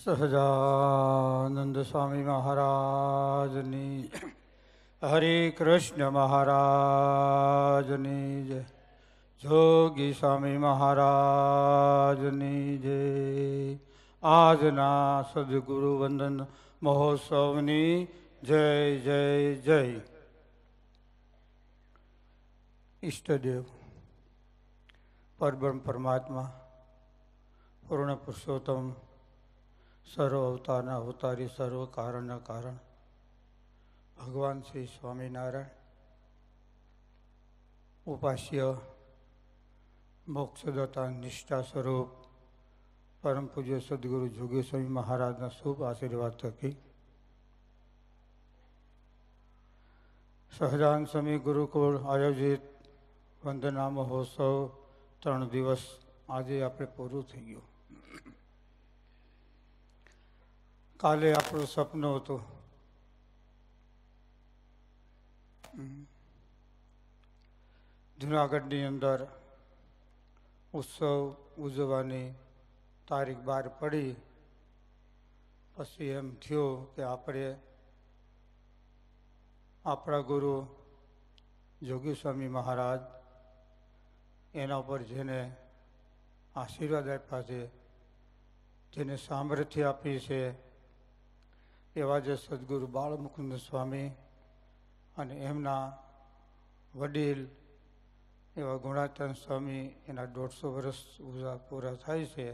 સહજાનંદ સ્વામી મહારાજની હરે કૃષ્ણ મહારાજની જય. જોગી સ્વામી મહારાજની જય. આજના સદગુરુ વંદન મહોત્સવની જય જય જય. ઈષ્ટદેવ પરબ્રહ્મ પરમાત્મા પૂર્ણ પુરુષોત્તમ સર્વ અવતારના અવતારી સર્વ કારણના કારણ ભગવાન શ્રી સ્વામિનારાયણ ઉપાસ્ય મોક્ષદાતા નિષ્ઠા સ્વરૂપ પરમ પૂજ્ય સદગુરુ જોગી સ્વામી મહારાજના શુભ આશીર્વાદ થકી સહજાન સ્વામી ગુરુકુળ આયોજિત વંદના મહોત્સવ 3 દિવસ આજે આપણે પૂરું થઈ ગયું. કાલે આપણું સપનું હતું જુનાગઢની અંદર ઉત્સવ ઉજવવાની તારીખ 12 પડી. પછી એમ થયું કે આપણે આપણા ગુરુ જોગી સ્વામી મહારાજ એના ઉપર જેને આશીર્વાદ આપ્યા છે, જેને સામર્થ્ય આપી છે, એવા જે સદગુરુ બાળમુકુંદ સ્વામી અને એમના વડીલ એવા ગુણાચંદ સ્વામી એના 150 વર્ષ પૂરા થાય છે.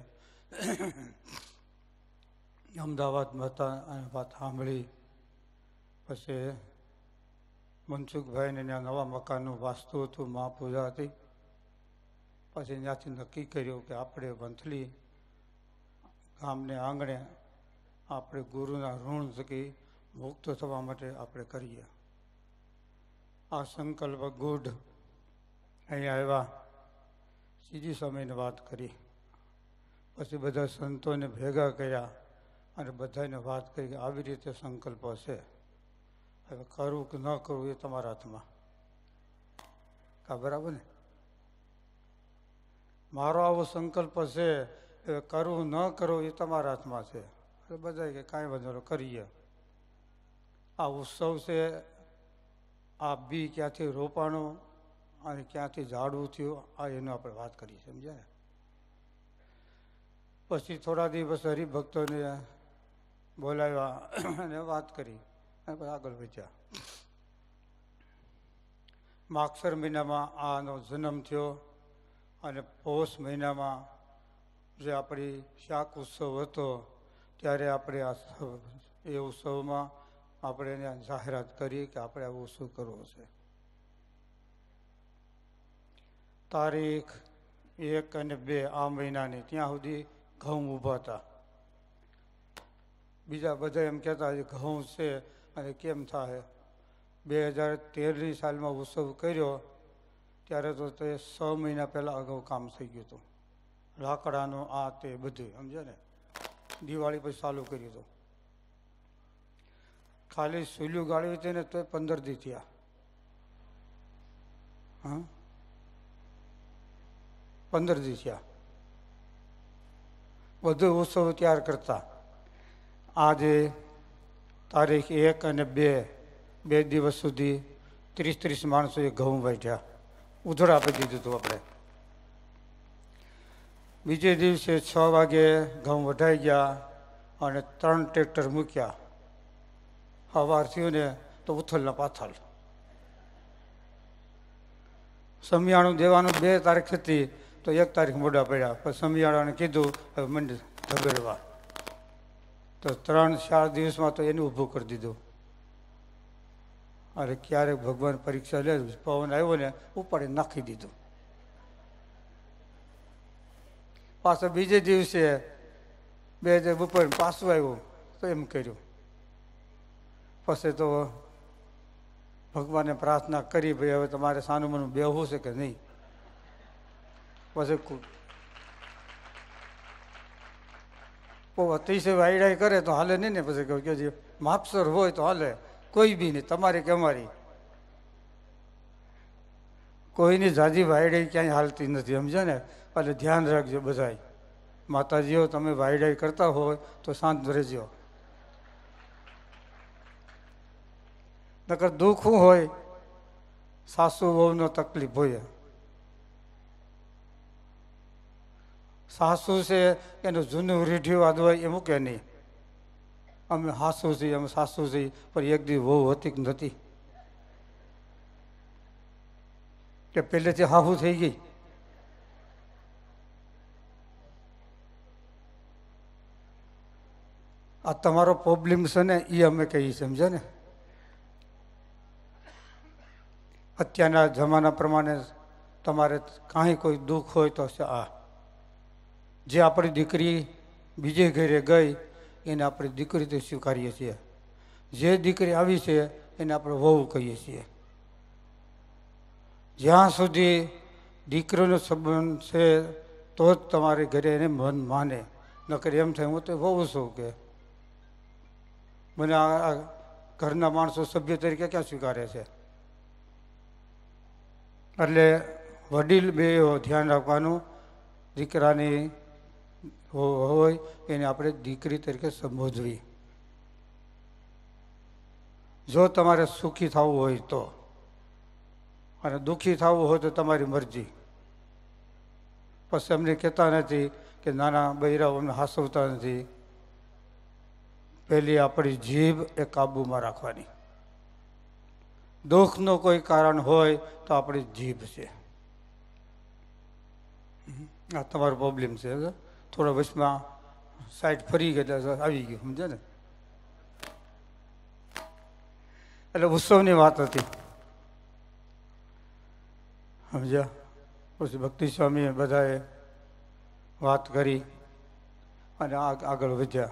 અમદાવાદમાં હતા અને વાત સાંભળી. પછી મનસુખભાઈને ત્યાં નવા મકાનનું વાસ્તુ હતું, મહાપૂજા હતી. પછી ત્યાંથી નક્કી કર્યું કે આપણે વંથલી ગામને આંગણે આપણે ગુરુના ઋણ થકી મુક્ત થવા માટે આપણે કરીએ. આ સંકલ્પ ગુઢ અહીંયા આવ્યા, સીજી સ્વામીને વાત કરી. પછી બધા સંતોને ભેગા કર્યા અને બધાને વાત કરી કે આવી રીતે સંકલ્પ છે, હવે કરવું કે ન કરવું એ તમારા હાથમાં. કા બરાબર ને? મારો આવો સંકલ્પ છે, હવે કરવું ન કરવું એ તમારા હાથમાં છે. બધા કે કાંઈ વાંધો કરીએ. આ ઉત્સવ છે, આ બી ક્યાંથી રોપાણું અને ક્યાંથી ઝાડવું થયું, આ એનું આપણે વાત કરીએ, સમજ્યા ને? પછી થોડા દિવસ હરિભક્તોને બોલાવ્યા અને વાત કરી અને પછી આગળ વધ્યા. માગસર મહિનામાં આનો જન્મ થયો અને પોષ મહિનામાં જે આપણી શાક ઉત્સવ હતો ત્યારે આપણે એ ઉત્સવમાં આપણે એને જાહેરાત કરી કે આપણે આવો ઉત્સવ કરવો છે. તારીખ 1 અને 2 આ મહિનાની ત્યાં સુધી ઘઉં ઊભા હતા. બીજા બધા એમ કહેતા ઘઉં છે અને કેમ થાય. 2013ની સાલમાં ઉત્સવ કર્યો ત્યારે તો તે 6 મહિના પહેલાં અગાઉ કામ થઈ ગયું હતું. લાકડાનું આ તે બધું સમજે ને. દિવાળી પછી ચાલુ કર્યું હતું. ખાલી સુલ્યું ગાળવી હતી ને તો 15 દી થયા. હા, 15 દી થયા. બધું ઉત્સવ તૈયાર કરતા. આજે તારીખ 1 અને 2 દિવસ સુધી 30 માણસોએ ઘઉં વાઢ્યા. ઉધડ આપી દીધું હતું આપણે. બીજે દિવસે 6 વાગે ઘઉં વઢાઈ ગયા અને 3 ટ્રેક્ટર મૂક્યા. સવાર થયું ને તો ઉથલના પાથલ. સમિયાણું દેવાનું 2 તારીખ હતી તો 1 તારીખ મોડા પડ્યા. પછી સમિયાણાને કીધું હવે મંડી ધબેડવા. તો 3-4 દિવસમાં તો એને ઊભું કરી દીધું. અરે ક્યારેક ભગવાન પરીક્ષા લે, પવન આવ્યો ને ઉપાડી નાખી દીધું. પાછો બીજે દિવસે 2 બપોર પાછું આવ્યું તો એમ કર્યું. પછી તો ભગવાનને પ્રાર્થના કરી, ભાઈ હવે તમારે સાનું મનું બેહવું છે કે નહીં. પછી અતિશય વાયડાઈ કરે તો હાલે નહીં ને. પછી કહ્યું કે માપસર હોય તો હાલે, કોઈ બી નહીં, તમારી કે અમારી. કોઈની જાજી વાયડાઈ ક્યાંય હાલતી નથી, સમજે ને? એટલે ધ્યાન રાખજો બધાય. માતાજીઓ તમે વાયડાઈ કરતા હોય તો શાંત રહેજો, નકર દુઃખ શું હોય, સાસુ વહુનો તકલીફ હોય. સાસુ છે એનું જૂનું રીઢિયું આદવાય એ મૂકે નહીં. અમે સાસુ છીએ, અમે સાસુ છીએ, પણ એક દી વહુ હતી કે નથી કે પહેલેથી હાહુ થઈ ગઈ. આ તમારો પ્રોબ્લેમ છે ને એ અમે કહીએ, સમજે ને. અત્યારના જમાના પ્રમાણે તમારે કાંઈ કોઈ દુઃખ હોય તો આ જે આપણી દીકરી બીજે ઘરે ગઈ એને આપણે દીકરીથી સ્વીકારીએ છીએ. જે દીકરી આવી છે એને આપણે વહુ કહીએ છીએ. જ્યાં સુધી દીકરીનો સંબંધ છે તો જ તમારે ઘરે એને મન માને, નકર એમ થાય હું તો વહુ છું કે મને આ ઘરના માણસો સભ્ય તરીકે ક્યાં સ્વીકારે છે. એટલે વડીલ બે ધ્યાન રાખવાનું, દીકરાની હોય એને આપણે દીકરી તરીકે સંબોધવી. જો તમારે સુખી થવું હોય તો, અને દુઃખી થવું હોય તો તમારી મરજી. પછી અમને કહેતા નથી કે નાના બૈરાઓ અમને હાસવતા નથી. પહેલી આપણી જીભ એ કાબૂમાં રાખવાની. દુઃખનું કોઈ કારણ હોય તો આપણી જીભ છે. આ તમારો પ્રોબ્લેમ છે. થોડો વચમાં સાઈડ ફરી ગયા આવી ગયું, સમજે ને. એટલે ઉત્સવની વાત હતી, સમજ્યા. પછી ભક્તિ સ્વામીએ બધાએ વાત કરી અને આગળ વધ્યા.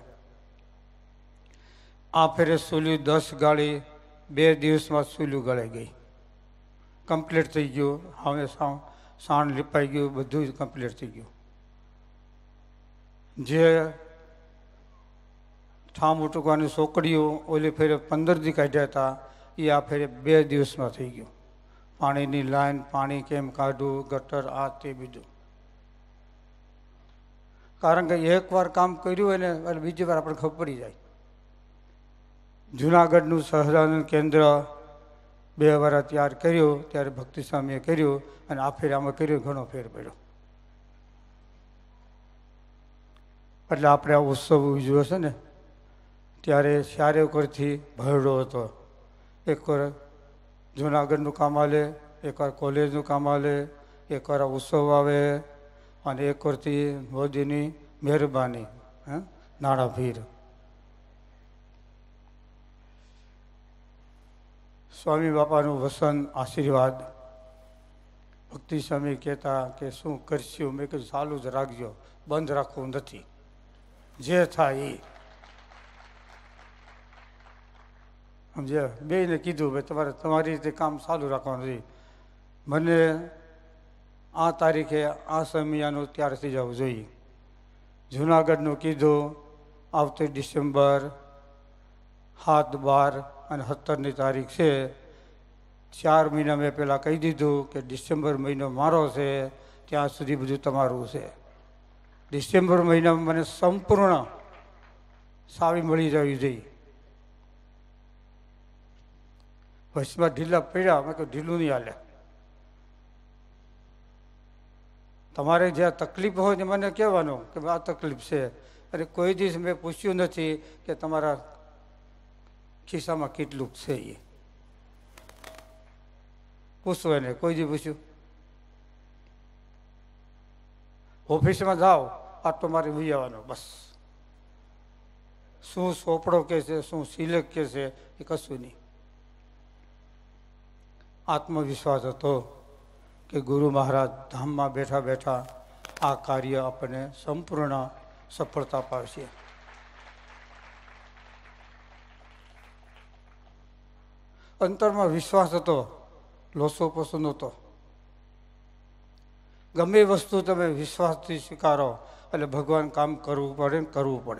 આ ફેરે સૂલ્યું 10 ગાળી 2 દિવસમાં સૂલ્યું ગળાઈ ગઈ, કમ્પ્લીટ થઈ ગયું. હવે સાણ લીપાઈ ગયું, બધું જ કમ્પ્લીટ થઈ ગયું. જે ઠામ ઉટકવાની સોકડીઓ ઓલી ફેરે 15 દી કાઢ્યા હતા એ આ ફેરે 2 દિવસમાં થઈ ગયું. પાણીની લાઈન, પાણી કેમ કાઢવું, ગટર, આ તે બીજું. કારણ કે એકવાર કામ કર્યું હોય ને એટલે બીજી વાર આપણે ખબર પડી જાય. જુનાગઢનું સહજાનંદ કેન્દ્ર 2 વાર તૈયાર કર્યું ત્યારે ભક્તિ સ્વામીએ કર્યું, અને આ ફેર આમાં કર્યું, ઘણો ફેર પડ્યો. એટલે આપણે આ ઉત્સવ ઉજવ્યો છે ને ત્યારે ચારેકરથી ભરડો હતો. એકવાર જુનાગઢનું કામ હાલે, એકવાર કોલેજનું કામ હાલે, એકવાર ઉત્સવ આવે, અને એકવારથી મોદીની મહેરબાની, નાણાં ભીર. સ્વામી બાપાનું વસન આશીર્વાદ. ભક્તિ સ્વામી કહેતા કે શું કરશું? મેં કીધું ચાલુ જ રાખજો, બંધ રાખવું નથી, જે થાય એ. સમજ્યા? બેને કીધું ભાઈ તમારે તમારી રીતે કામ ચાલુ રાખવાનું નથી. મને આ તારીખે આ સમયાનું તૈયાર થઈ જવું જોઈએ. જુનાગઢનું કીધું આવતી ડિસેમ્બર 7, 12 અને 17ની તારીખ છે. 4 મહિના મેં પહેલાં કહી દીધું કે ડિસેમ્બર મહિનો મારો છે, ત્યાં સુધી બધું તમારું છે. ડિસેમ્બર મહિનામાં મને સંપૂર્ણ સાવી મળી જવી જોઈએ. વચમાં ઢીલા પડ્યા, મેં કહ્યું ઢીલું નહીં હાલે. તમારે જે તકલીફ હોય ને મને કહેવાનું કે આ તકલીફ છે. અરે કોઈ દિવસ મેં પૂછ્યું નથી કે તમારા ખિસ્સામાં કેટલું છે, એ પૂછવું એને કોઈ દી પૂછ્યું? ઓફિસમાં જાઓ આટલો મારે વહી આવવાનો બસ. શું સોપડો કે છે, શું સિલેક્ટ કે છે, એ કશું નહીં. આત્મવિશ્વાસ હતો કે ગુરુ મહારાજ ધામમાં બેઠા બેઠા આ કાર્ય આપણને સંપૂર્ણ સફળતા પામશે. અંતરમાં વિશ્વાસ હતો, લોસોપોસો નહોતો. ગમે વસ્તુ તમે વિશ્વાસથી સ્વીકારો એટલે ભગવાન કામ કરવું પડે ને કરવું પડે.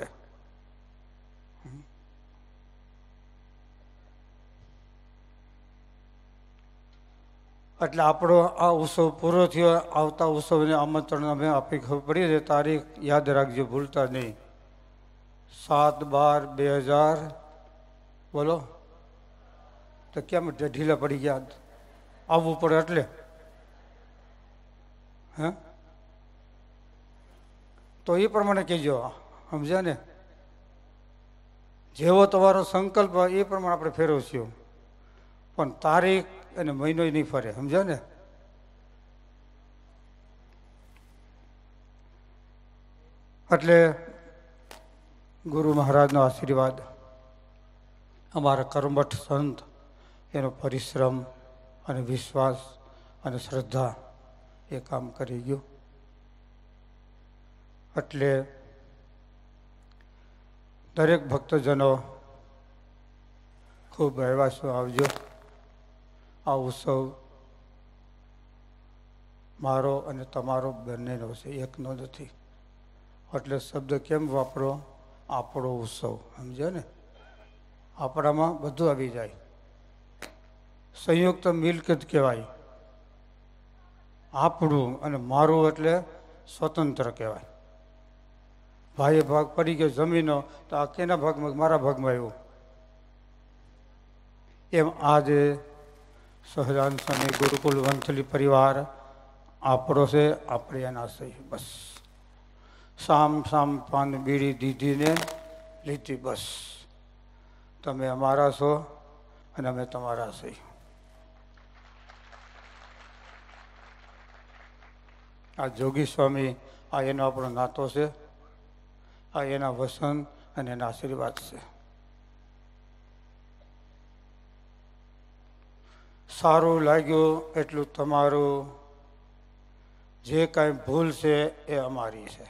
એટલે આપણો આ ઉત્સવ પૂરો થયો. આવતા ઉત્સવને આમંત્રણ અમે આપી ખબર પડી છે. તારીખ યાદ રાખજો, ભૂલતા નહીં. 7/12/2000 બોલો. તો કેમ ઢીલા પડી ગયા? આવવું પડે એટલે હે તો એ પ્રમાણે કહેજો, સમજ્યા ને? જેવો તમારો સંકલ્પ એ પ્રમાણે આપણે ફેરવશું, પણ તારીખ અને મહિનો નહીં ફરે, સમજ્યા ને? એટલે ગુરુ મહારાજનો આશીર્વાદ, અમારા કર્મઠ સંત, એનો પરિશ્રમ અને વિશ્વાસ અને શ્રદ્ધા એ કામ કરી ગયું. એટલે દરેક ભક્તજનો ખૂબ રહેવાસો આવજો. આ ઉત્સવ મારો અને તમારો બંનેનો છે, એકનો નથી. એટલે શબ્દ કેમ વાપરો? આપણો ઉત્સવ, સમજ્યો ને? આપણામાં બધું આવી જાય. સંયુક્ત મિલકત કહેવાય આપણું, અને મારું એટલે સ્વતંત્ર કહેવાય. ભાઈએ ભાગ પડી ગયો જમીનો, તો આ કેના ભાગમાં? મારા ભાગમાં આવ્યું. એમ આજે સહજાન સ્વામી ગુરુકુલ વંથલી પરિવાર આપણો છે, આપણે એના છે. બસ સામ સામ પાન બીડી દીધીને લીધી, બસ. તમે અમારા છો અને અમે તમારા છે. આ જોગી સ્વામી, આ એનો આપણો નાતો છે. આ એના વસન અને એના આશીર્વાદ છે. સારું લાગ્યું એટલું તમારું. જે કાંઈ ભૂલ છે એ અમારી છે.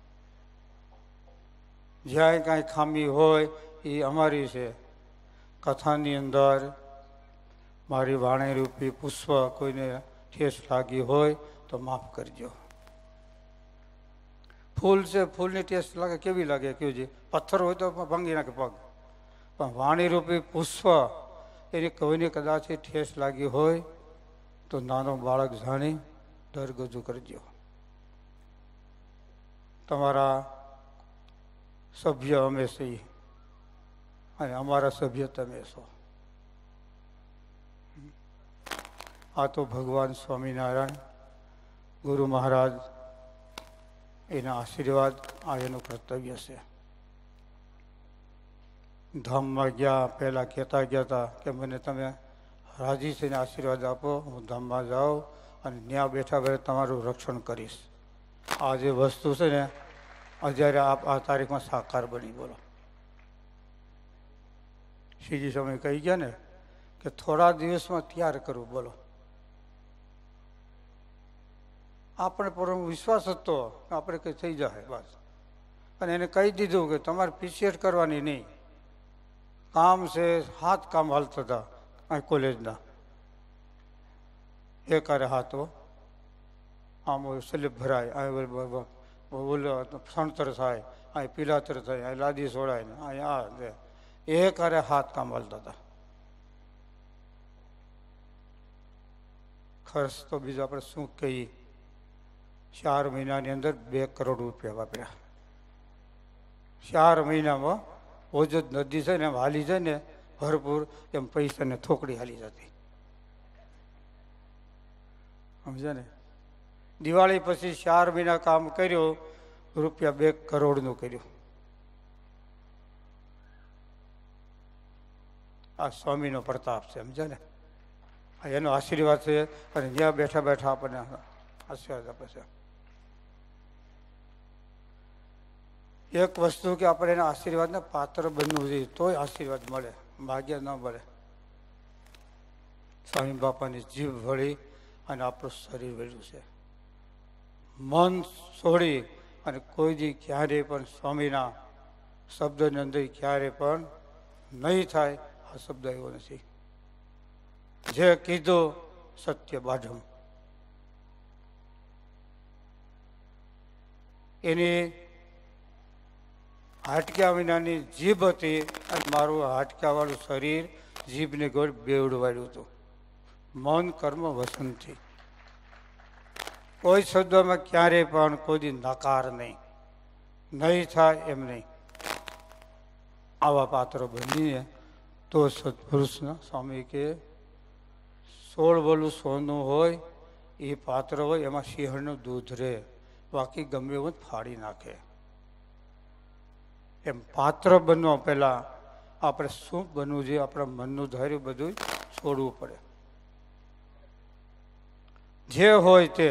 જ્યાં કાંઈ ખામી હોય એ અમારી છે. કથાની અંદર મારી વાણીરૂપી પુષ્પ કોઈને ઠેસ લાગી હોય તો માફ કરજો. ફૂલ છે, ફૂલની ટેસ્ટ લાગે, કેવી લાગે? કેવી? પથ્થર હોય તો ભાંગી નાખે પગ, પણ વાણીરૂપી પુષ્પ એની કોઈને કદાચ ઠેસ લાગી હોય તો નાનો બાળક જાણી દરગજુ કરજો. તમારા સભ્ય અમે છીએ અને અમારા સભ્ય તમે છો. આ તો ભગવાન સ્વામિનારાયણ ગુરુ મહારાજ એના આશીર્વાદ, આ એનું કર્તવ્ય છે. ધામમાં ગયા પહેલાં કહેતા ગયા હતા કે મને તમે રાજી થઈને આશીર્વાદ આપો, હું ધામમાં જાઉં અને ત્યાં બેઠા બેઠા તમારું રક્ષણ કરીશ. આ જે વસ્તુ છે ને, અત્યારે આ તારીખમાં સાકાર બની. બોલો, શ્રીજી સ્વામી કહી ગયા ને કે થોડા દિવસમાં તૈયાર કરવું. બોલો, આપણે પર વિશ્વાસ હતો આપણે કંઈ થઈ જાય બસ. અને એને કહી દીધું કે તમારે પીસીએટ કરવાની નહીં. કામ છે, 7 કામ હાલતા હતા અહીં કોલેજના. એકારે હાથો આમ સ્લીપ ભરાય, અહીં ઓલો સણતર થાય, અહીં પિલાતર થાય, અહીં લાદી સોડાય ને અહીં આ એકારે 7 કામ હાલતા હતા. ખર્ચ તો બીજું આપણે શું કહીએ? 4 મહિનાની અંદર 2 કરોડ રૂપિયા વાપર્યા. 4 મહિનામાં ઓજત નદી છે ને એમ હાલી જાય ને ભરપૂર, એમ પૈસાને થોકડી હાલી જતી. સમજ્યા ને? દિવાળી પછી 4 મહિના કામ કર્યું, રૂપિયા 2 કરોડનું કર્યું. આ સ્વામીનો પ્રતાપ છે, સમજ્યા ને? એનો આશીર્વાદ છે. અને જ્યાં બેઠા બેઠા આપણને આશીર્વાદ આપે છે. એક વસ્તુ કે આપણે એના આશીર્વાદને પાત્ર બનવું જોઈએ, તોય આશીર્વાદ મળે, ભાગ્ય ન મળે. સ્વામી બાપાની જીભ વળી અને આપણું શરીર વળ્યું છે. મન છોડી અને કોઈ દી ક્યારે પણ સ્વામીના શબ્દની અંદર ક્યારે પણ નહીં થાય, આ શબ્દ એવો નથી. જે કીધું સત્ય બાઢમ. એની હાટક્યા વિનાની જીભ હતી અને મારું હાટક્યાવાળું શરીર જીભને ગોળ બેવડવાયું હતું. મૌન કર્મ વસનથી. કોઈ શબ્દમાં ક્યારેય પણ કોઈ નકાર નહીં, નહીં થાય એમ નહીં. આવા પાત્રો બનીએ તો સત્પુરુષના સ્વામી કે 16 બોલું સોનું હોય એ પાત્ર હોય, એમાં સિંહણનું દૂધ રહે, બાકી ગમે એવું ફાડી નાખે. એમ પાત્ર બનવા પહેલાં આપણે શું બનવું જોઈએ? આપણા મનનું ધૈર્ય બધું છોડવું પડે. જે હોય તે.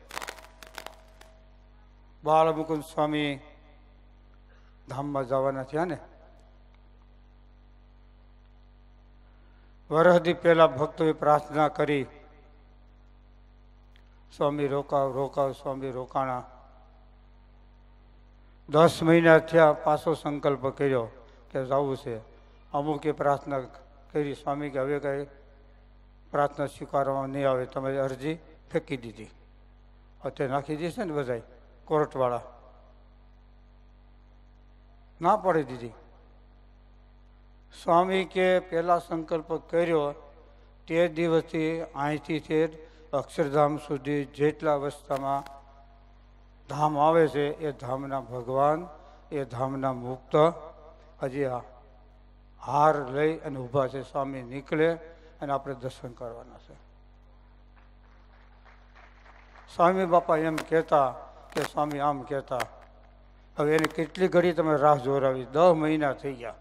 બાળમુકુંદ સ્વામી ધામમાં જવાના થયા ને, વરહદી પહેલા ભક્તોએ પ્રાર્થના કરી, સ્વામી રોકાવ રોકાવ. સ્વામી રોકાણા. 10 મહિના થયા, પાછો સંકલ્પ કર્યો કે જવું છે. અમુકે પ્રાર્થના કરી, સ્વામી કે હવે કઈ પ્રાર્થના સ્વીકારવામાં નહીં આવે, તમારી અરજી ફેંકી દીધી. અત્યારે નાખી દીધી છે ને બધાય કોર્ટવાળા, ના પાડી દીધી. સ્વામી કે પહેલા સંકલ્પ કર્યો તે દિવસથી અહીંથી તે અક્ષરધામ સુધી જેટલા અવસ્થામાં ધામ આવે છે એ ધામના ભગવાન, એ ધામના મુક્ત હજી હાર લઈ અને ઊભા છે. સ્વામી નીકળે અને આપણે દર્શન કરવાના છે. સ્વામી બાપા એમ કહેતા કે સ્વામી આમ કહેતા. હવે એને કેટલી ઘડી તમે રાહ જોરાવી? 10 મહિના થઈ ગયા.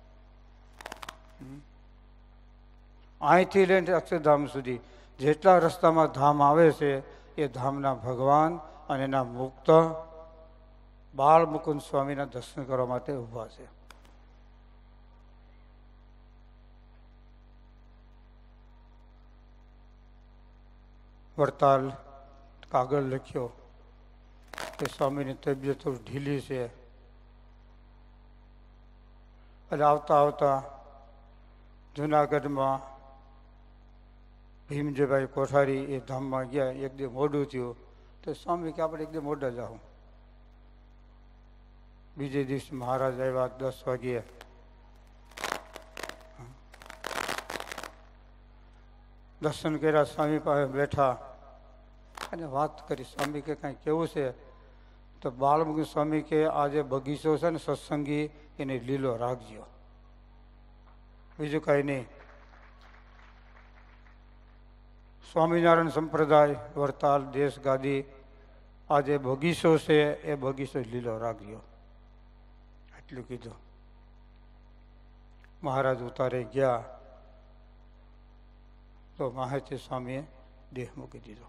અહીંથી લઈને અક્ષરધામ સુધી જેટલા રસ્તામાં ધામ આવે છે એ ધામના ભગવાન અને એના મુક્ત બાળમુકુંદ સ્વામીના દર્શન કરવા માટે ઊભા છે. વડતાલ કાગળ લખ્યો કે સ્વામીની તબિયત થોડી ઢીલી છે. એટલે આવતા આવતા જુનાગઢમાં ભીમજીભાઈ કોઠારી એ ધામમાં ગયા. એક દી મોડું થયું તો સ્વામી કે આપણે એક દી મોડા જાઉં. બીજે દિવસે મહારાજ આવ્યા 10 વાગ્યે. દર્શન કર્યા, સ્વામી પાસે બેઠા અને વાત કરી. સ્વામી કે કાંઈ કેવું છે? તો બાળમુકુંદ સ્વામી કે આજે બગીચો છે ને સત્સંગી એને લીલો રાખજો, બીજું કાંઈ નહીં. સ્વામિનારાયણ સંપ્રદાય વડતાલ દેશ ગાદી આજે બગીચો છે એ બગીચો લીલો રાખજો, એટલું કીધું. મહારાજ ઉતારે ગયા તો માહિતી સ્વામીએ દેહ મૂકી દીધો.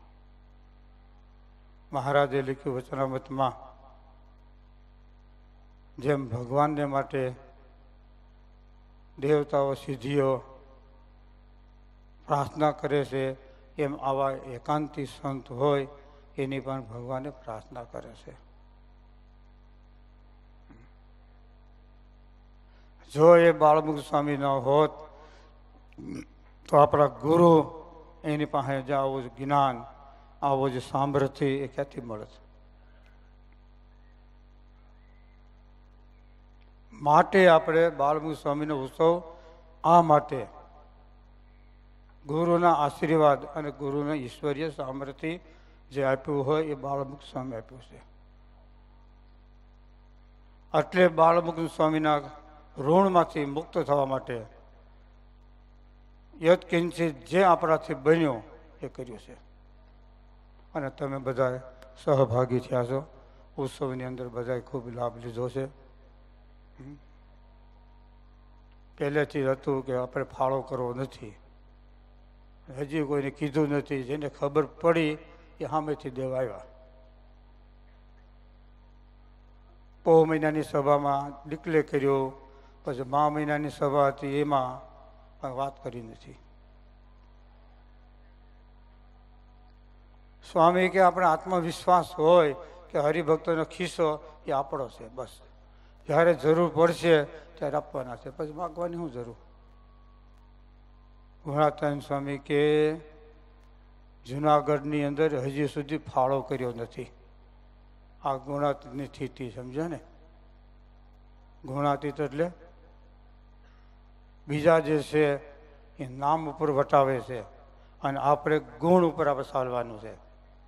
મહારાજે લખ્યું વચનામૃતમાં, જેમ ભગવાનને માટે દેવતાઓ સિદ્ધિઓ પ્રાર્થના કરે છે, એમ આવા એકાંતી સંત હોય એની પણ ભગવાને પ્રાર્થના કરે છે. જો એ બાળમુકુંદ સ્વામી ન હોત તો આપણા ગુરુ એની પાસે જ આવું જ જ્ઞાન, આવો જ સામર્થ્ય એ ક્યાંથી મળે છે? માટે આપણે બાળમુકુંદ સ્વામીનો ઉત્સવ આ માટે ગુરુના આશીર્વાદ અને ગુરુના ઈશ્વરીય સામર્થ્ય જે આપ્યું હોય એ બાળમુકુંદ સ્વામી આપ્યું છે. એટલે બાળમુકુંદ સ્વામીના ઋણમાંથી મુક્ત થવા માટે યત્કિંચિત જે આપણાથી બન્યો એ કર્યું છે. અને તમે બધા સહભાગી થયા છો. ઉત્સવની અંદર બધાએ ખૂબ લાભ લીધો છે. પહેલેથી હતું કે આપણે ફાળો કરવો નથી, હજી કોઈને કીધું નથી. જેને ખબર પડી એ સામેથી દેવા આવ્યા. પોહ મહિનાની સભામાં ડિક્લેર કર્યું, પછી મા મહિનાની સભા હતી એમાં વાત કરી નથી. સ્વામી કે આપણે આત્મવિશ્વાસ હોય કે હરિભક્તોનો ખિસ્સો એ આપણો છે, બસ જ્યારે જરૂર પડશે ત્યારે આપવાના છે, પછી માગવાની શું જરૂર? ગુણાતીતાનંદ સ્વામી કે જુનાગઢની અંદર હજી સુધી ફાળો કર્યો નથી. આ ગુણાતીતની સ્થિતિ સમજ્યા ને? ગુણાતીત એટલે બીજા જે છે એ નામ ઉપર વટાવે છે, અને આપણે ગુણ ઉપર આપણે ચાલવાનું છે.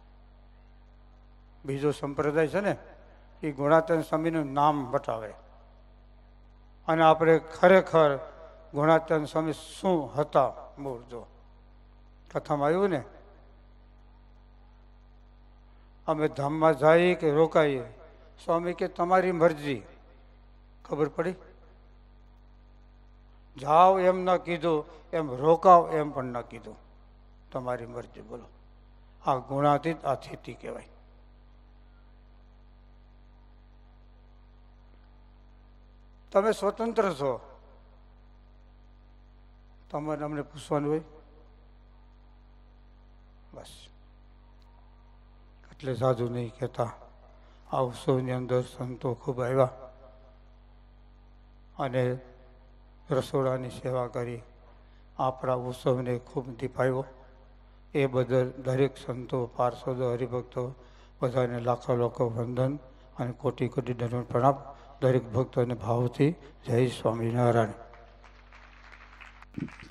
બીજો સંપ્રદાય છે ને એ ગુણાતીત સ્વામીનું નામ બતાવે અને આપણે ખરેખર ગુણાતીત સ્વામી શું હતા મૂળ જો કથામાં આવ્યું ને, અમે ધામમાં જઈએ કે રોકાઈએ, સ્વામી કે તમારી મરજી. ખબર પડી? જાઓ એમ ન કીધું, એમ રોકાવ એમ પણ ન કીધું, તમારી મરજી. બોલો, આ ગુણાતીત આ સ્થિતિ કહેવાય. તમે સ્વતંત્ર છો, તમારે અમને પૂછવાનું હોય બસ. એટલે સાધુ નહીં કહેતા. આ ઉત્સવની અંદર સંતો ખૂબ આવ્યા અને રસોડાની સેવા કરી, આપણા ઉત્સવને ખૂબ દીપાવ્યો. એ બદલ દરેક સંતો, પાર્ષદો, હરિભક્તો બધાને લાખો લાખો વંદન અને કોટી કોટી દંડ પ્રણામ. દરેક ભક્તોને ભાવથી જય સ્વામિનારાયણ.